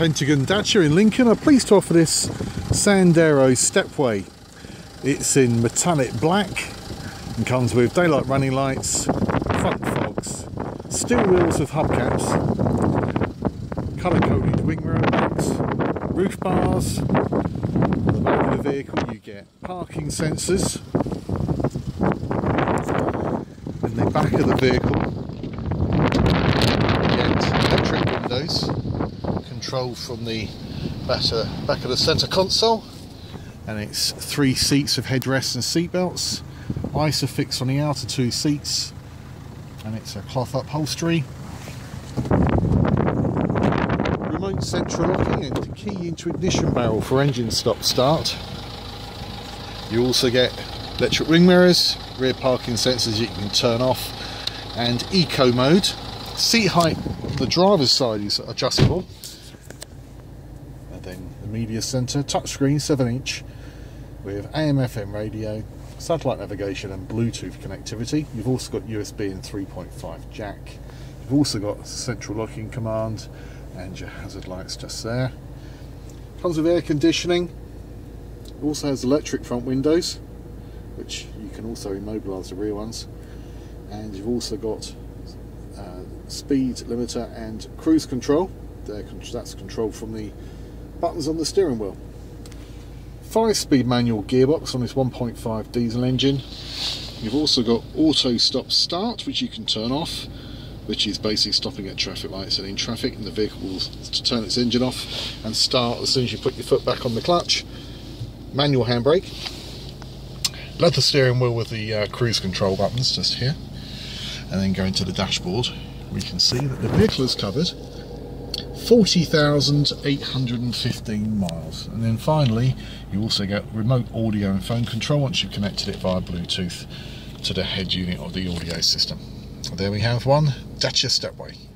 Pentagon Dacia in Lincoln are pleased to offer this Sandero Stepway. It's in metallic black and comes with daylight running lights, front fogs, steel wheels with hubcaps, colour-coded wing mirror backs, roof bars. On the back of the vehicle you get parking sensors. In the back of the vehicle you get electric windows, controlled from the back of the centre console, and it's 3 seats of headrests and seat belts, isofix on the outer 2 seats, and it's a cloth upholstery, remote central locking and key into ignition barrel for engine stop start. You also get electric wing mirrors, rear parking sensors you can turn off, and eco mode. Seat height on the driver's side is adjustable. And then the media centre, touchscreen 7-inch with AM/FM radio, satellite navigation and Bluetooth connectivity. You've also got USB and 3.5 jack. You've also got central locking command and your hazard lights just there. Comes with air conditioning. Also has electric front windows, which you can also immobilise the rear ones. And you've also got speed limiter and cruise control. That's controlled from the buttons on the steering wheel. 5-speed manual gearbox on this 1.5 diesel engine. You've also got auto stop start, which you can turn off, which is basically stopping at traffic lights and in traffic, and the vehicle will turn its engine off and start as soon as you put your foot back on the clutch. Manual handbrake, leather steering wheel with the cruise control buttons just here, and then going to the dashboard, we can see that the vehicle has covered 40,815 miles. And then finally you also get remote audio and phone control once you've connected it via Bluetooth to the head unit of the audio system. There we have one Dacia Stepway.